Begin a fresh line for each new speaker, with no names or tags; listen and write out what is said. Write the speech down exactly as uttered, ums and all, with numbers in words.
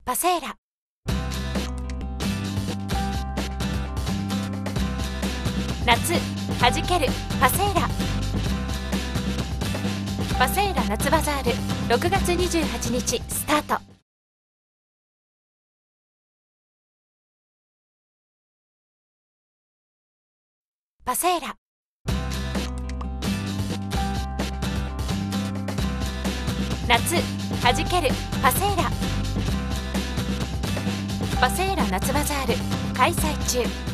パセーラ。夏はじけるパセーラ。パセーラ夏バザールろくがつにじゅうはちにちスタート。パセーラ。夏はじけるパセーラ。パセーラ夏バザール開催中。